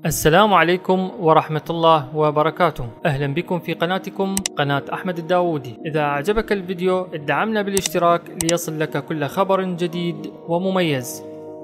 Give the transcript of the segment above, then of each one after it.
السلام عليكم ورحمة الله وبركاته. أهلا بكم في قناتكم قناة أحمد الداوودي. إذا أعجبك الفيديو ادعمنا بالاشتراك ليصل لك كل خبر جديد ومميز.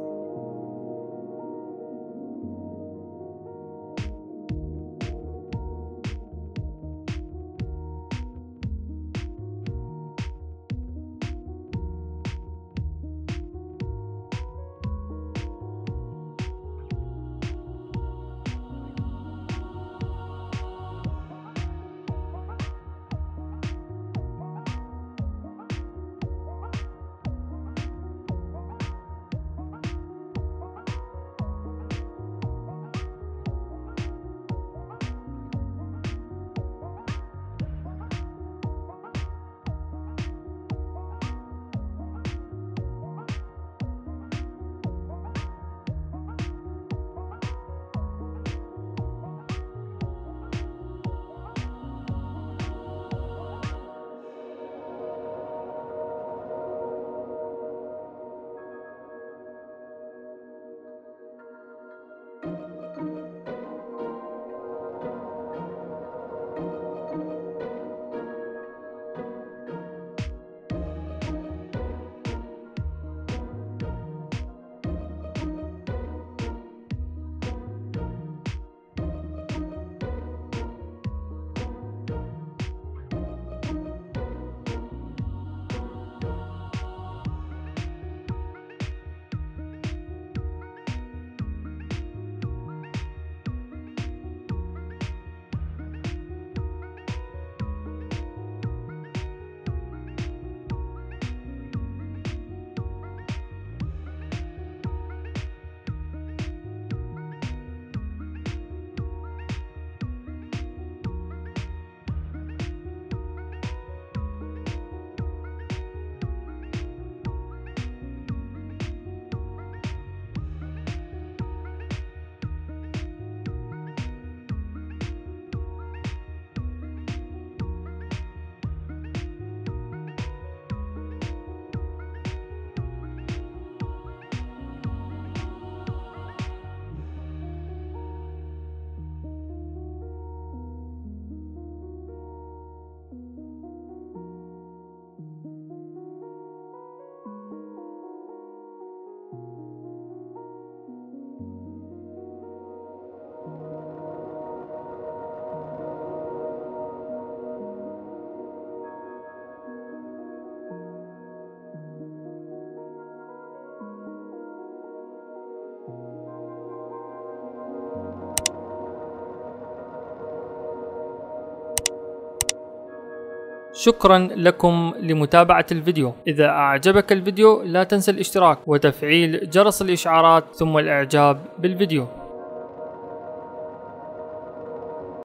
شكرا لكم لمتابعة الفيديو. إذا أعجبك الفيديو لا تنسى الاشتراك وتفعيل جرس الإشعارات ثم الإعجاب بالفيديو.